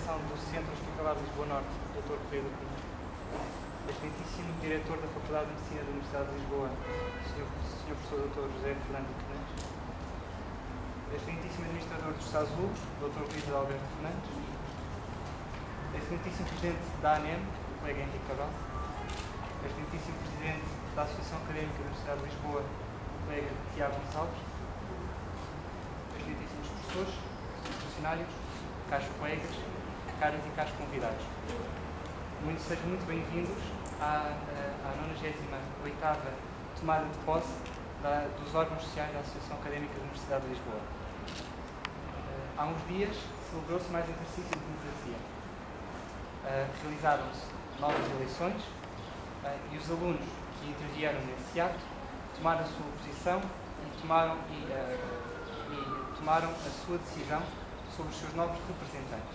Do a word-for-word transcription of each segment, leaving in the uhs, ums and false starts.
direção do Centro Hospitalar de Lisboa Norte, doutor Correia da Cunha, excelentíssimo diretor da Faculdade de Medicina da Universidade de Lisboa, senhor Professor doutor José Fernando Fernandes, excelentíssimo administrador do SASU, doutor Luís Alberto Fernandes, excelentíssimo presidente da A N E M, o colega Henrique Cabral, excelentíssimo presidente da Associação Académica da Universidade de Lisboa, o colega Tiago Gonçalves, excelentíssimos professores, funcionários, caros colegas, caras e caros convidados. Muito, sejam muito bem-vindos à, à nonagésima oitava tomada de posse da, dos órgãos sociais da Associação Académica da Universidade de Lisboa. Uh, há uns dias celebrou-se mais um exercício de democracia. Uh, realizaram-se novas eleições uh, e os alunos que intervieram nesse ato tomaram a sua posição e tomaram, e, uh, e tomaram a sua decisão sobre os seus novos representantes.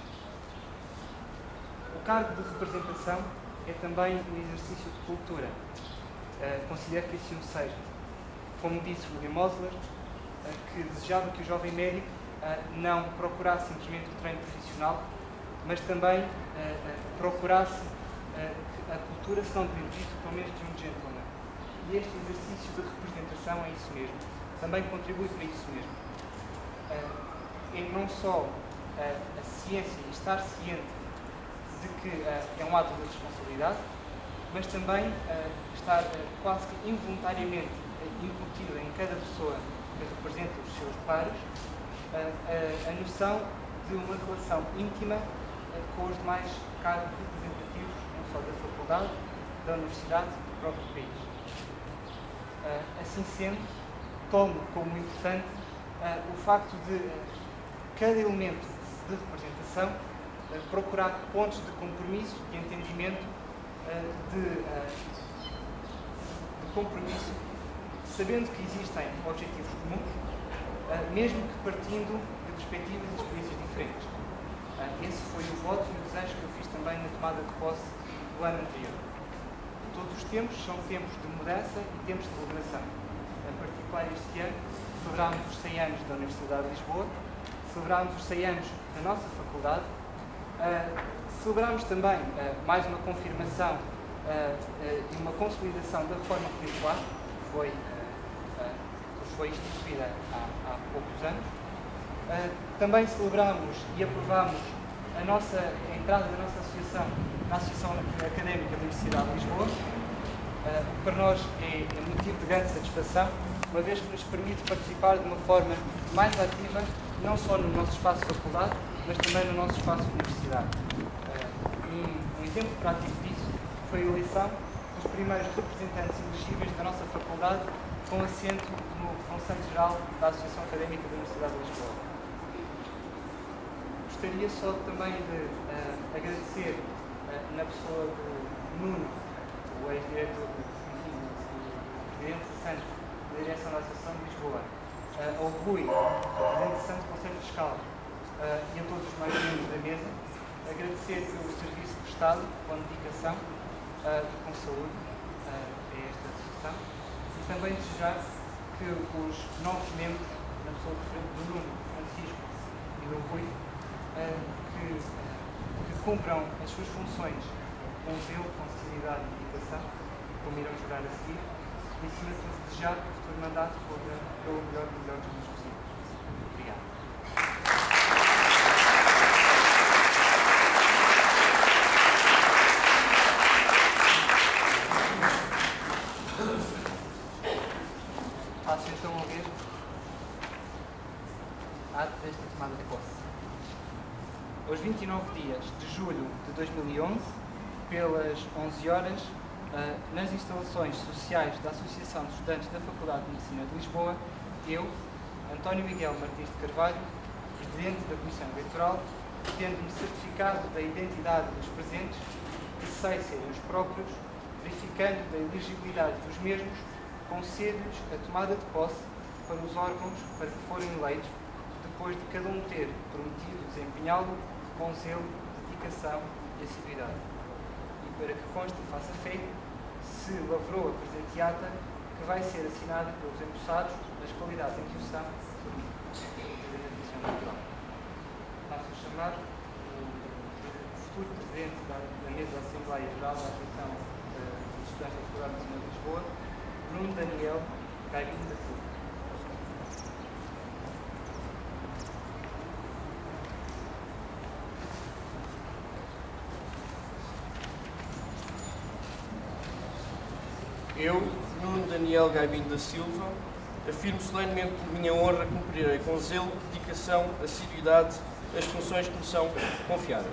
O cargo de representação é também um exercício de cultura. Uh, considero que assim o seja. Como disse William Osler, uh, que desejava que o jovem médico uh, não procurasse simplesmente o treino profissional, mas também uh, uh, procurasse uh, a cultura, se não de um dito, pelo menos de um gentleman. E este exercício de representação é isso mesmo. Também contribui para isso mesmo. Uh, é não só uh, a ciência e estar ciente de que uh, é um ato de responsabilidade, mas também uh, estar uh, quase que involuntariamente uh, incutido em cada pessoa que representa os seus pares uh, uh, a noção de uma relação íntima uh, com os demais cargos representativos, não só da faculdade, da universidade, do próprio país. Uh, assim sendo, tomo como importante uh, o facto de uh, cada elemento de representação uh, procurar pontos de compromisso, de entendimento, uh, de, uh, de compromisso, sabendo que existem objetivos comuns, uh, mesmo que partindo de perspectivas e experiências diferentes. Uh, esse foi o voto e o desejo que eu fiz também na tomada de posse do ano anterior. Todos os tempos são tempos de mudança e tempos de celebração. Em particular, este ano, celebramos os cem anos da Universidade de Lisboa, celebramos os cem anos da nossa faculdade, uh, celebramos também uh, mais uma confirmação uh, uh, e uma consolidação da reforma curricular, que foi, uh, uh, que foi instituída há, há poucos anos. Uh, também celebramos e aprovamos a, nossa, a entrada da nossa associação na Associação Académica da Universidade de Lisboa, uh, o que para nós é, é motivo de grande satisfação, uma vez que nos permite participar de uma forma mais ativa, não só no nosso espaço de faculdade, mas também no nosso espaço de universidade. Uh, um, um exemplo prático disso foi a eleição dos primeiros representantes elegíveis da nossa faculdade com assento no Conselho Geral da Associação Académica da Universidade de Lisboa. Gostaria só também de uh, agradecer, uh, na pessoa do Nuno, o ex-diretor, enfim, do presidente Santos, da direção da Associação de Lisboa, uh, ao Rui, presidente de Santo Conselho Fiscal, uh, e a todos os mais membros da mesa, agradecer pelo serviço prestado, com dedicação uh, e com saúde uh, a esta associação, e também desejar que os novos membros, na pessoa do Nuno, Francisco e do Rui, uh, que, uh, que cumpram as suas funções com zelo, com seriedade e dedicação, como irão jurar a seguir, e acima de tudo desejar que o futuro mandato corra pelo melhor e melhor dos meus possíveis. Obrigado. Passo então a ver a ata desta tomada de posse. Aos vinte e nove dias de julho de dois mil e onze, pelas onze horas, uh, nas instalações sociais da Associação de Estudantes da Faculdade de Medicina de Lisboa, eu, António Miguel Martins de Carvalho, Presidente da Comissão Eleitoral, tendo-me certificado da identidade dos presentes, que sei serem os próprios, verificando da elegibilidade dos mesmos, concedo-lhes a tomada de posse para os órgãos para que forem eleitos, depois de cada um ter prometido desempenhá-lo com zelo, dedicação e assiduidade. E para que conste e faça fé, se lavrou a presente ata, que vai ser assinada pelos empossados nas qualidades em que o são por mim, da Comissão Eleitoral. Passo a chamar o Assembleia Geral da Associação dos Estudantes da Faculdade Nacional de Lisboa, Nuno Daniel Gaibinho da Silva. Eu, Nuno Daniel Gaibinho da Silva, afirmo solenemente por minha honra que cumprirei com zelo, dedicação, assiduidade as funções que me são confiadas.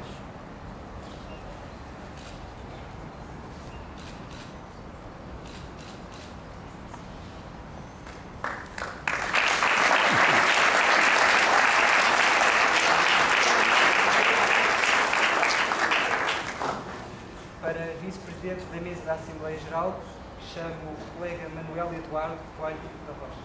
Para vice-presidente da mesa da Assembleia Geral, chamo o colega Manuel Eduardo Coelho da Rocha.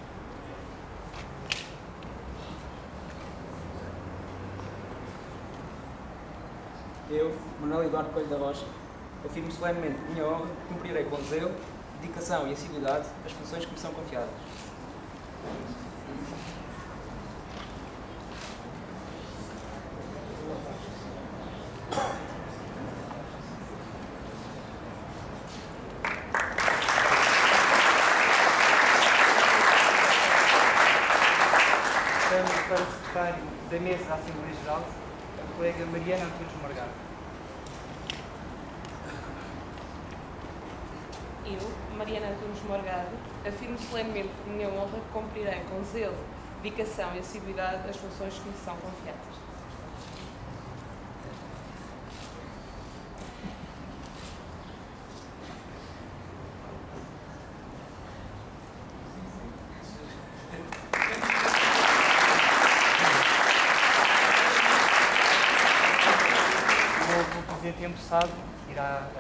Eu, Manuel Eduardo Coelho da Rocha, afirmo solenemente por minha honra que cumprirei com zelo, dedicação e assiduidade as funções que me são confiadas. Chamo para secretário da mesa da Assembleia Geral a colega Mariana Antunes Morgado. Eu, Mariana Antunes Morgado, afirmo solenemente por minha honra que cumprirei com zelo, dedicação e assiduidade as funções que me são confiadas. O novo presidente empossado irá